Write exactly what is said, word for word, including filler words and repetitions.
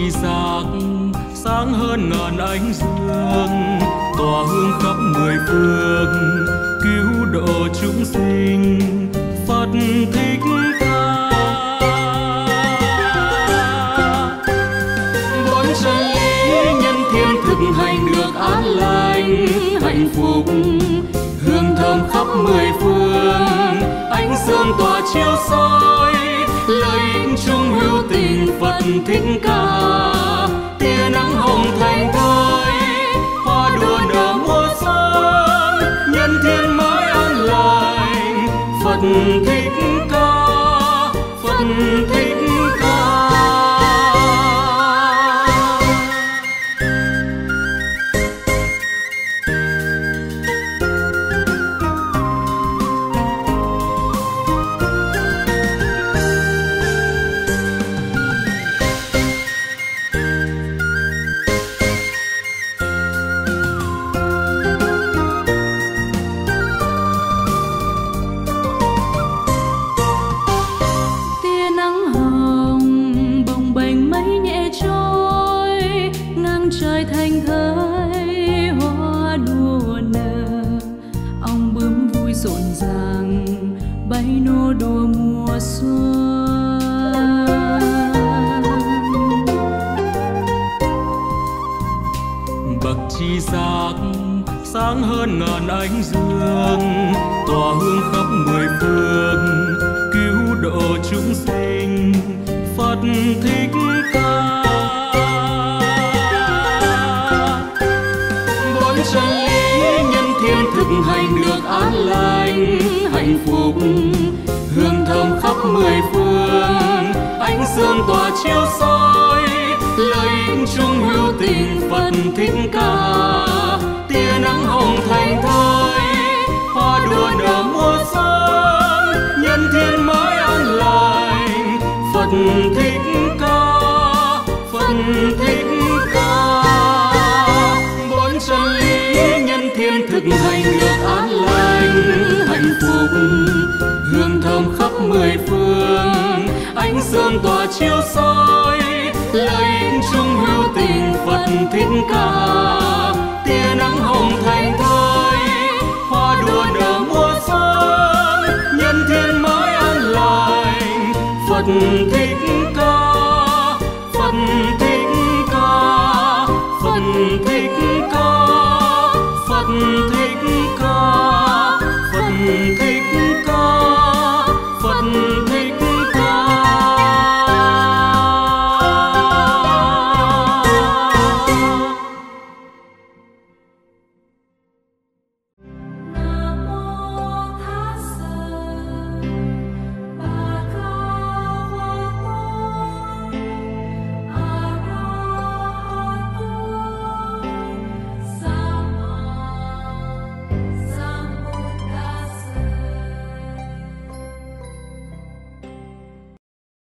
chi giác sáng hơn ngàn ánh dương, tỏa hương khắp mười phương, cứu độ chúng sinh. Phật Thích Ca bốn chân lý nhân thiên thực hành được an lành hạnh phúc, hương thơm khắp mười phương, ánh dương tỏa chiếu soi, lợi ích chung hữu tình Phật Thích Ca. Tia nắng hồng thành thơi, hoa đua nở mùa xuân, nhân thiên mới an lành. Phật Thích Ca, Phật Thích Ca. Chi giác sáng hơn ngàn ánh dương, tỏa hương khắp mười phương, cứu độ chúng sinh. Phật Thích Ca bốn chân lý nhân thiên thực hành được an lành hạnh phúc, hương thơm khắp mười phương, ánh dương tỏa chiếu soi, lợi ích chung hữu tình Phật Thích Ca. Tia nắng hồng thành thơi, hoa đua nở mùa xuân, nhân thiên mới an lành. Phật Thích Ca, Phật Thích Ca. Bốn chân lý nhân thiên thực hành được an lành hạnh phúc, hương thơm khắp mười phương, ánh dương tỏa chiếu soi, lợi ích chung hữu tình Phật Thích Ca. Tia nắng hồng thành thơi, hoa đua nở mùa xuân, nhân thiên mới an lành. Phật Thích